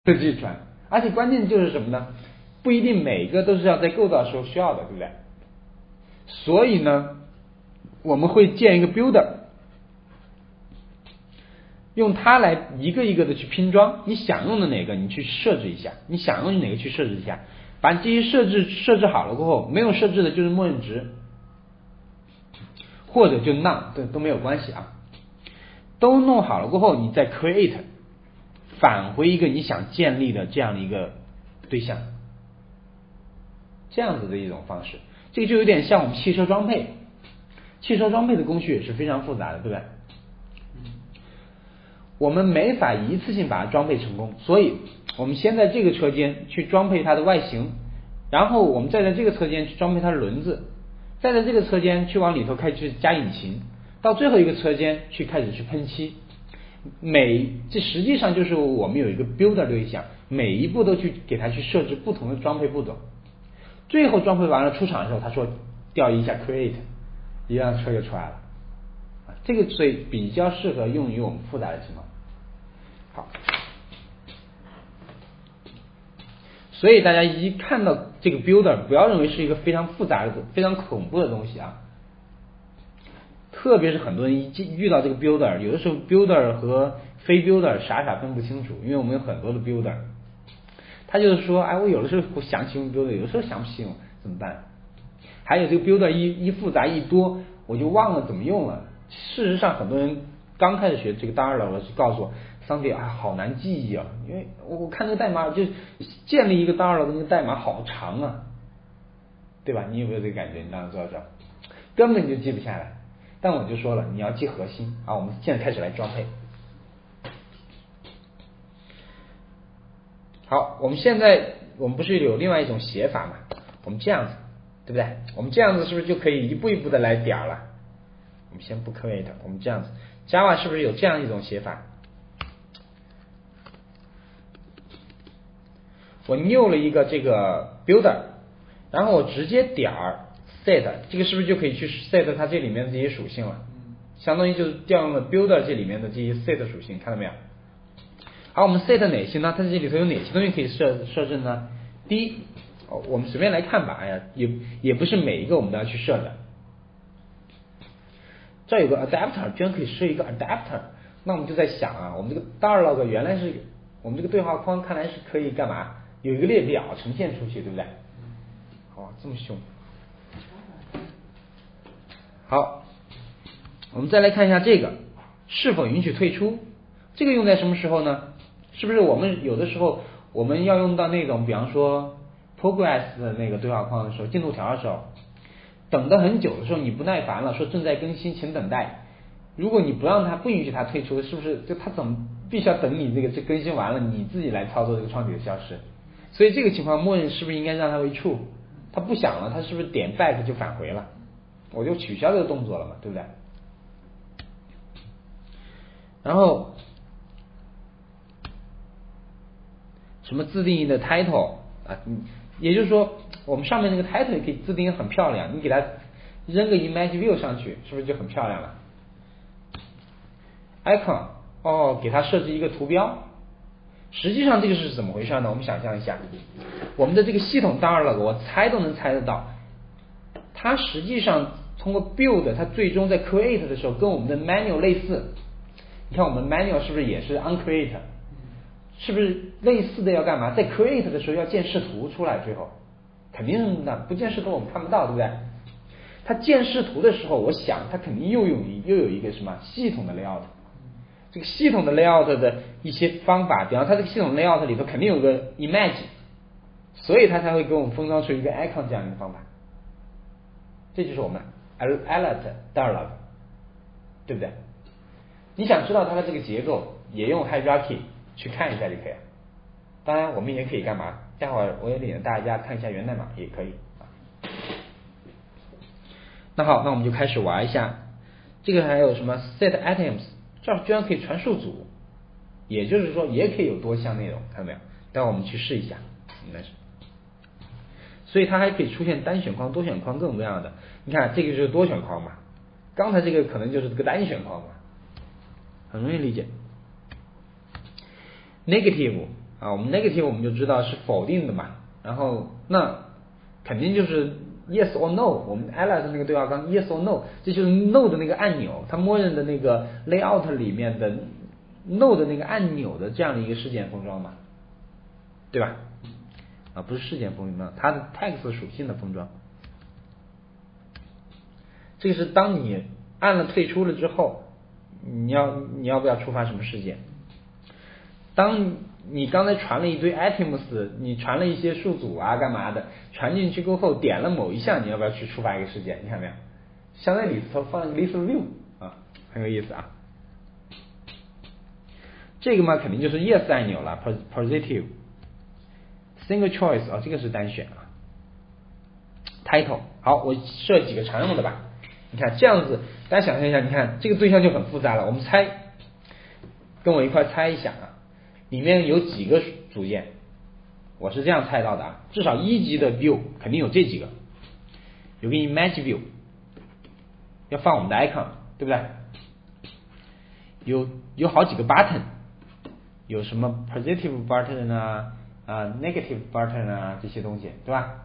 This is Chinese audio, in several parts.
设计出来，而且关键就是什么呢？不一定每个都是要在构造时候需要的，对不对？所以呢，我们会建一个 builder， 用它来一个一个的去拼装，你想用的哪个你去设置一下，你想用哪个去设置一下，把这些设置好了过后，没有设置的就是默认值，或者就 none 都没有关系啊。都弄好了过后，你再 create， 返回一个你想建立的这样的一个对象，这样子的一种方式，这个就有点像我们汽车装配，汽车装配的工序也是非常复杂的，对不对？我们没法一次性把它装配成功，所以我们先在这个车间去装配它的外形，然后我们再在这个车间去装配它的轮子，再在这个车间去往里头开始加引擎，到最后一个车间去开始去喷漆。这实际上就是我们有一个 builder 对象，每一步都去给它去设置不同的装配步骤，最后装配完了出厂的时候，他说调一下 create， 一辆车就出来了。这个所以比较适合用于我们复杂的情况。好，所以大家一看到这个 builder， 不要认为是一个非常复杂的、非常恐怖的东西啊。特别是很多人遇到这个 builder， 有的时候 builder 和非 builder 傻分不清楚，因为我们有很多的 builder， 他就是说，哎，我有的时候想起用 builder， 有的时候想不起用，怎么办？还有这个 builder 一复杂一多，我就忘了怎么用了。事实上，很多人刚开始学这个大二了，我就告诉我，桑迪啊，好难记忆啊，因为我看这个代码，就建立一个大二了的那个代码好长啊，对吧？你有没有这个感觉？你当时做到根本就记不下来。但我就说了，你要记核心啊。我们现在开始来装配。好，我们不是有另外一种写法嘛？我们这样子，对不对？我们这样子是不是就可以一步一步的来点了？我们先不 create， 我们这样子 ，Java 是不是有这样一种写法？我 new 了一个这个 builder， 然后我直接点 set， 这个是不是就可以去 set 它这里面的这些属性了？相当于就是调用了 builder 这里面的这些 set 属性，看到没有？好，我们 set 哪些呢？它这里头有哪些东西可以设置呢？第一，我们随便来看吧，哎呀，也不是每一个我们都要去设的。这有个 adapter， 居然可以设一个 adapter， 那我们就在想啊，我们这个 dialog 原来是我们这个对话框，看来是可以干嘛？有一个列表呈现出去，对不对？好，这么凶。好，我们再来看一下这个是否允许退出，这个用在什么时候呢？是不是我们有的时候我们要用到那种，比方说 progress 的那个对话框的时候，进度条的时候，等得很久的时候，你不耐烦了，说正在更新，请等待。如果你不允许它退出，是不是就它必须要等你这更新完了，你自己来操作这个窗体的消失？所以这个情况默认是不是应该让它为 true？ 它不响了，它是不是点 back 就返回了？我就取消这个动作了嘛，对不对？然后什么自定义的 title 啊，也就是说我们上面那个 title 也可以自定义很漂亮，你给它扔个 image view 上去，是不是就很漂亮了？ icon 给它设置一个图标。实际上这个是怎么回事呢？我们想象一下，我们的这个系统dialog，我猜都能猜得到，它实际上通过 build， 它最终在 create 的时候跟我们的 manual 类似。你看我们 manual 是不是也是 uncreate？ 是不是类似的要干嘛？在 create 的时候要建视图出来，最后肯定是的，不建视图我们看不到，对不对？它建视图的时候，我想它肯定又有一个什么系统的 layout。这个系统的 layout 的一些方法，比方它这个系统 layout 里头肯定有个 image， 所以它才会给我们封装出一个 icon 这样一个方法。这就是我们 alert dialog， 对不对？你想知道它的这个结构，也用 hierarchy 去看一下就可以了。当然我们也可以干嘛？待会儿我也领着大家看一下源代码也可以。那好，那我们就开始玩一下。这个还有什么 set items， 这居然可以传数组，也就是说也可以有多项内容，看到没有？待会儿我们去试一下，应该是。所以它还可以出现单选框、多选框各种各样的。你看这个就是多选框嘛，刚才这个可能就是这个单选框嘛，很容易理解。negative 啊，我们 negative 我们就知道是否定的嘛，然后那肯定就是 yes or no， 我们 alert 那个对话框 yes or no， 这就是 no 的那个按钮，它默认的那个 layout 里面的 no 的那个按钮的这样的一个事件封装嘛，对吧？啊，不是事件封装，它的 text 属性的封装。这个是当你按了退出了之后，你要不要触发什么事件？当你刚才传了一堆 items， 你传了一些数组啊干嘛的，传进去过后点了某一项，你要不要去触发一个事件？你看没有？相当于里头放一个 list view 啊，很有意思啊。这个嘛肯定就是 yes 按钮了 ，positive single choice 啊，这个是单选啊。title 好，我设几个常用的吧。你看这样子，大家想象一下，你看这个对象就很复杂了。我们猜，跟我一块猜一下啊，里面有几个组件？我是这样猜到的啊，至少一级的 view 肯定有这几个，有个 image view， 要放我们的 icon， 对不对？有好几个 button， 有什么 positive button 啊negative button 啊这些东西，对吧？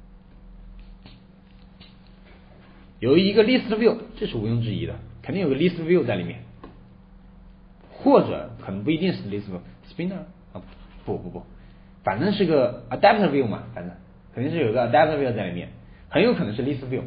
有一个 list view， 这是毋庸置疑的，肯定有个 list view 在里面，或者可能不一定是 list view，spinner 啊不，反正是个 adapter view 嘛，反正肯定是有一个 adapter view 在里面，很有可能是 list view。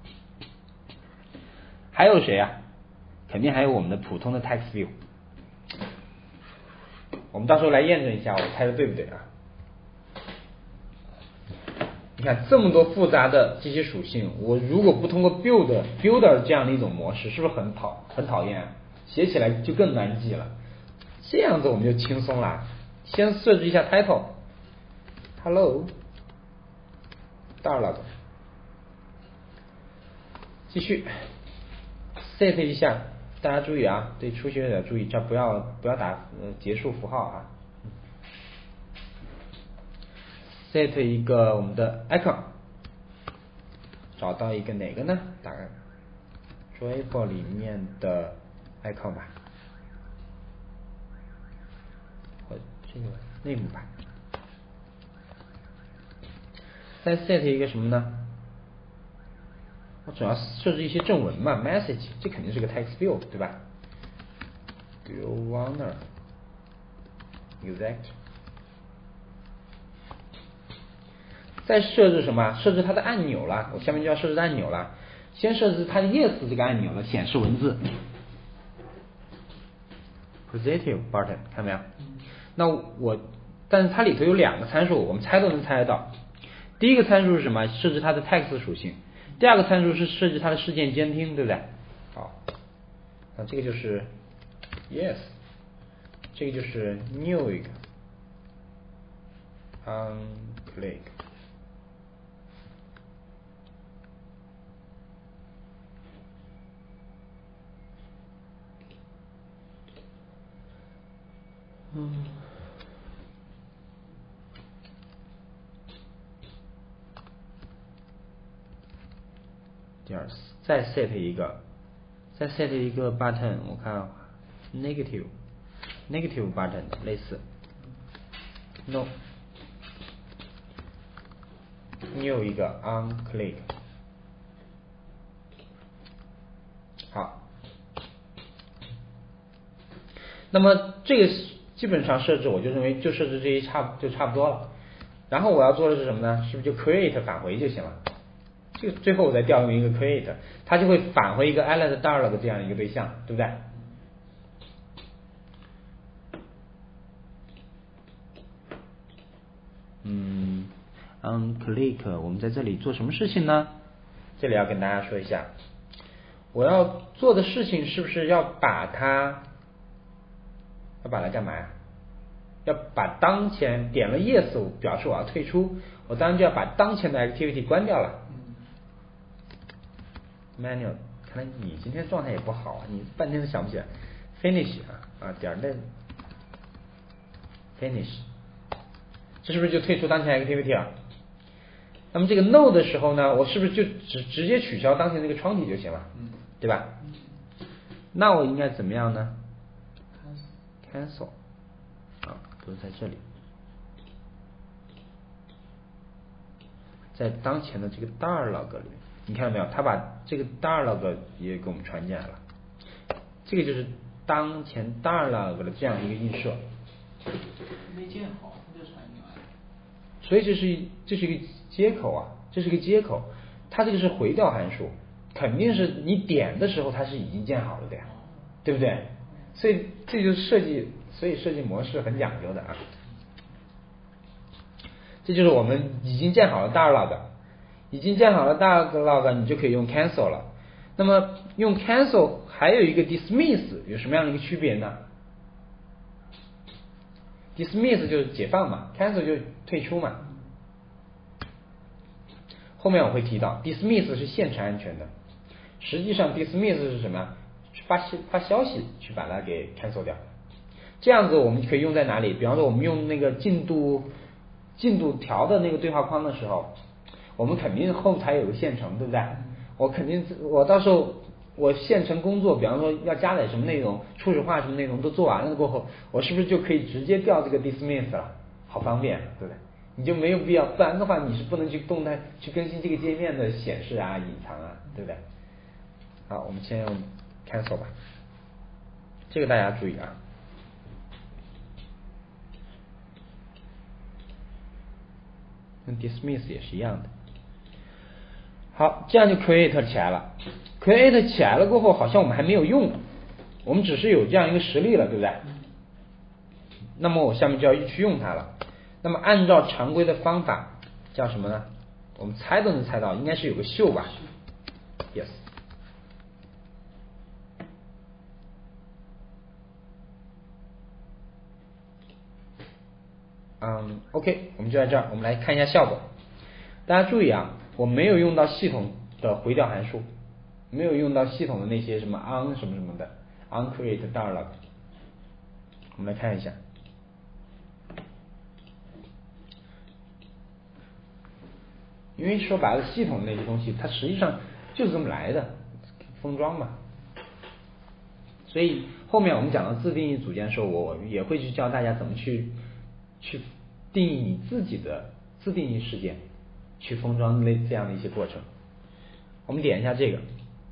还有谁啊？肯定还有我们的普通的 text view。我们到时候来验证一下，我猜的对不对啊？你看这么多复杂的这些属性，我如果不通过 builder 这样的一种模式，是不是很讨厌啊？写起来就更难记了。这样子我们就轻松了。先设置一下 title，hello dialog， 继续 set 一下，大家注意啊，对初学者注意，这不要打结束符号啊。set 一个我们的 icon， 找到一个哪个呢？打开 Driver 里面的 icon 吧，或这个 name 吧。再 set 一个什么呢？我主要设置一些正文嘛 ，message， 这肯定是个 text view， 对吧 ？Do you wanna exact？再设置什么？设置它的按钮了，我下面就要设置按钮了。先设置它的 yes 这个按钮了，显示文字。positive button 看到没有？那但是它里头有两个参数，我们猜都能猜得到。第一个参数是什么？设置它的 text 属性。第二个参数是设置它的事件监听，对不对？好，那这个就是 yes， 这个就是 new 一个 onclick。第二次再 set 一个 button， 我看 negative button 类似 no new 一个 onclick。好，那么这个基本上设置我就认为就设置这一差不多了。然后我要做的是什么呢？是不是就 create 返回就行了？这个最后我再调用一个 create， 它就会返回一个 alert dialog 这样一个对象，对不对？onclick 我们在这里做什么事情呢？这里要跟大家说一下，我要做的事情是不是要把它干嘛呀？要把当前点了 yes 表示我要退出，我当然就要把当前的 activity 关掉了。manual， 看来你今天状态也不好啊，你半天都想不起来。finish 点 then finish， 这是不是就退出当前 activity 了？那么这个 no 的时候呢，我是不是就直接取消当前这个窗体就行了？对吧？那我应该怎么样呢？cancel 不是在这里在当前的这个 dialog 里面，你看到没有？它把这个 dialog 也给我们传进来了。这个就是当前 dialog 的这样一个映射。 没建好，它就传进来了。 所以这是一个接口啊，这是一个接口，它这个是回调函数，肯定是你点的时候它是已经建好了的呀，对不对？所以这就是设计模式很讲究的啊。这就是我们已经建好了 dialog， 已经建好了 dialog， 你就可以用 cancel 了。那么用 cancel 还有一个 dismiss 有什么样的一个区别呢？ dismiss 就是解放嘛， cancel 就是退出嘛。后面我会提到 dismiss 是现成安全的，实际上 dismiss 是什么？发消息去把它给 cancel 掉。这样子我们可以用在哪里？比方说我们用那个进度条的那个对话框的时候，我们肯定后台有个现成，对不对？我到时候我现成工作，比方说要加载什么内容，初始化什么内容都做完了过后，我是不是就可以直接调这个 dismiss 了？好方便，对不对？你就没有必要，不然的话你是不能去动态去更新这个界面的显示啊、隐藏啊，对不对？好，我们先用 cancel 吧，这个大家注意啊。跟 dismiss 也是一样的。好，这样就 create 起来了。create 起来了过后，好像我们还没有用，我们只是有这样一个实例了，对不对？那么我下面就要去用它了。那么按照常规的方法叫什么呢？我们猜都能猜到，应该是有个秀吧 ？Yes。OK， 我们就在这儿，我们来看一下效果。大家注意啊，我没有用到系统的回调函数，没有用到系统的那些什么 on 什么什么的 on create dialog。我们来看一下，因为说白了，系统那些东西它实际上就是这么来的，封装嘛。所以后面我们讲到自定义组件的时候，我也会去教大家怎么去定义你自己的自定义事件，去封装这样的一些过程。我们点一下这个，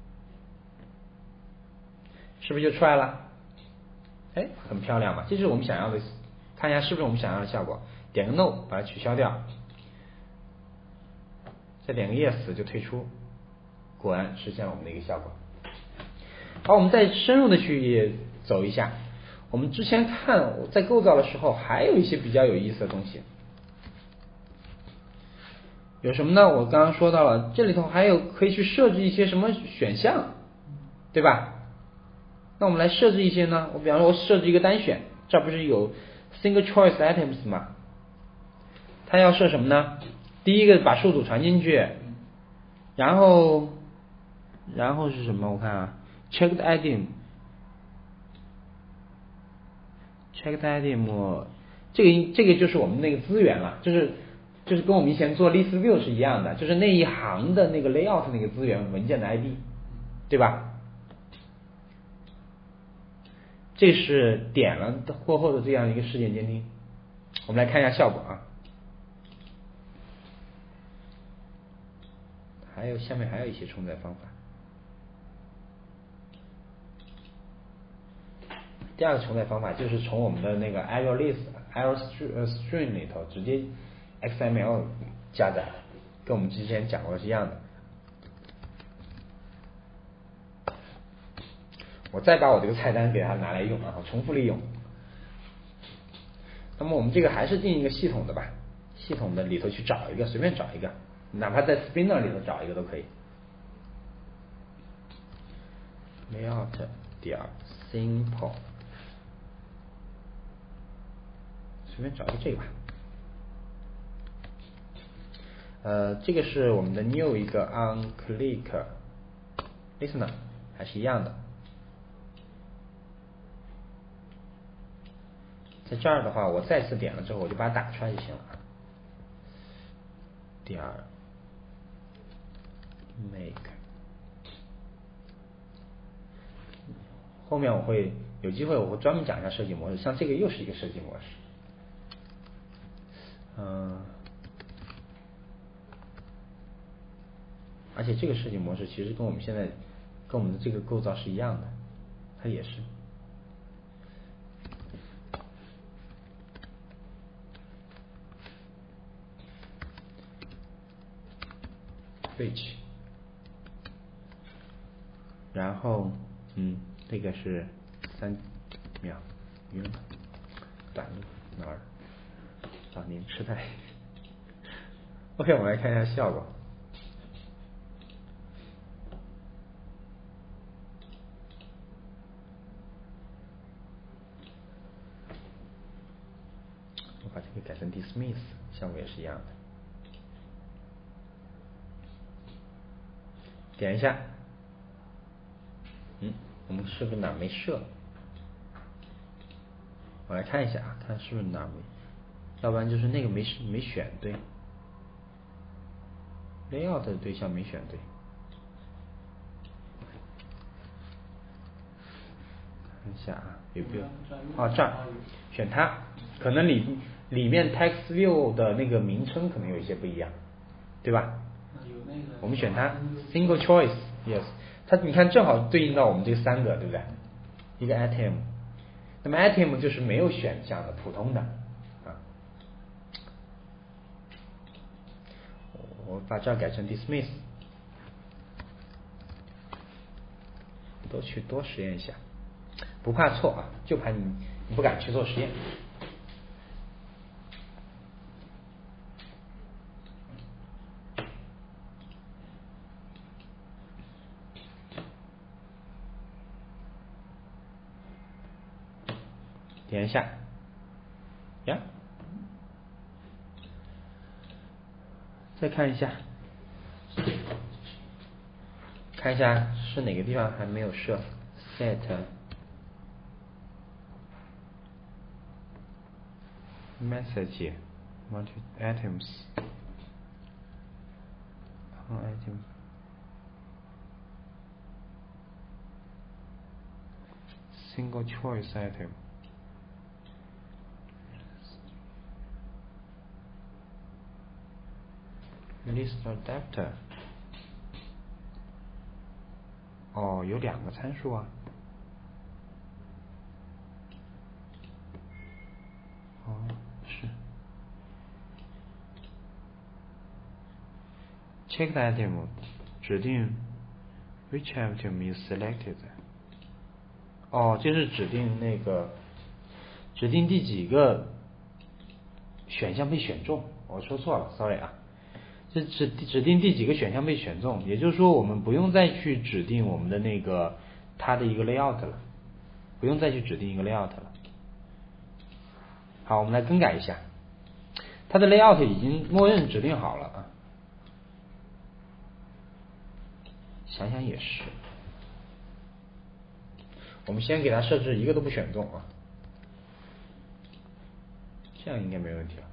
是不是就出来了？哎，很漂亮吧？这就是我们想要的，看一下是不是我们想要的效果。点个 no 把它取消掉，再点个 yes 就退出，果然实现了我们的一个效果。好，我们再深入的去走一下。我们之前看在构造的时候，还有一些比较有意思的东西。有什么呢？我刚刚说到了，这里头还有可以去设置一些什么选项，对吧？那我们来设置一些呢？我比方说，我设置一个单选，这不是有 single choice items 吗？它要设什么呢？第一个把数组传进去，然后是什么？我看啊 ，checked item， 这个就是我们那个资源了，就是跟我们以前做 list view 是一样的，就是那一行的那个 layout 那个资源文件的 ID， 对吧？这是点了过后的这样一个事件监听。我们来看一下效果啊。下面还有一些重载方法。第二个重载方法就是从我们的那个 error string 里头直接 XML 加载，跟我们之前讲过的是一样的。我再把我这个菜单给它拿来用啊，重复利用。那么我们这个还是定一个系统的吧，系统的里头去找一个，随便找一个，哪怕在 Spinner 里头找一个都可以。layout 点 simple， 随便找一个这个吧。这个是我们的 new 一个 on click listener， 还是一样的。在这儿的话，我再次点了之后，我就把它打出来就行了。点 make， 后面我会有机会我会专门讲一下设计模式，像这个又是一个设计模式。 而且这个设计模式其实跟我们现在跟我们的这个构造是一样的，它也是。Switch， 然后这个是3秒，晕了，短路哪儿？啊，您吃太。OK， 我们来看一下效果。我把这个改成 dismiss， 效果也是一样的。点一下，我们是不是哪没设？我来看一下啊，看是不是哪没，要不然就是那个没选对 ，layout 的对象没选对。看一下啊，有没有？这儿选它，可能里面 text view 的那个名称可能有一些不一样，对吧？我们选它 single choice yes， 它你看正好对应到我们这3个，对不对？一个 item， 那么 item 就是没有选项的普通的啊。我把这儿改成 dismiss， 多实验一下，不怕错啊，就怕你不敢去做实验。点一下，呀，再看一下，看一下是哪个地方还没有设 set message want items on item single choice item list adapter， 有2个参数啊，是 checked item 指定 which item is selected， 这是指定第几个选项被选中，我说错了 ，sorry 啊。这指定第几个选项被选中，也就是说我们不用再去指定我们的那个它的一个 layout 了，不用再去指定一个 layout 了。好，我们来更改一下，它的 layout 已经默认指定好了啊。想想也是，我们先给它设置一个都不选中啊，这样应该没问题了。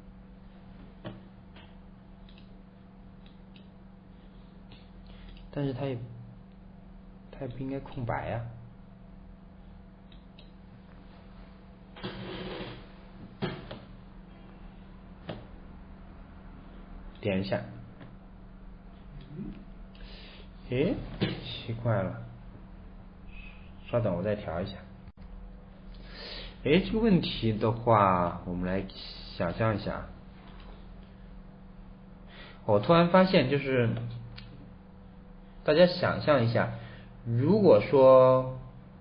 但是它也不应该空白呀。点一下，奇怪了，稍等，我再调一下。这个问题的话，我们来想象一下。我突然发现，就是大家想象一下，如果说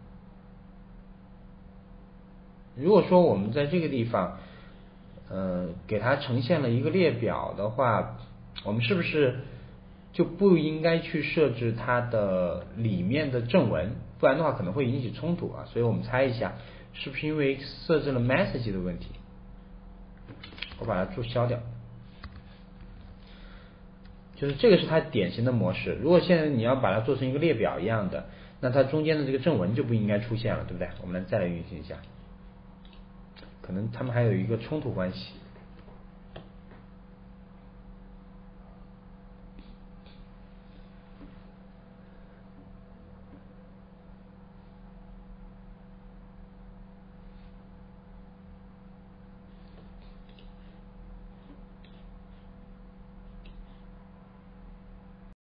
我们在这个地方，给它呈现了一个列表的话，我们是不是就不应该去设置它的里面的正文？不然的话可能会引起冲突啊。所以我们猜一下，是不是因为设置了 message 的问题？我把它注销掉。就是这个是它典型的模式。如果现在你要把它做成一个列表一样的，那它中间的这个正文就不应该出现了，对不对？我们再来运行一下，可能它们还有一个冲突关系。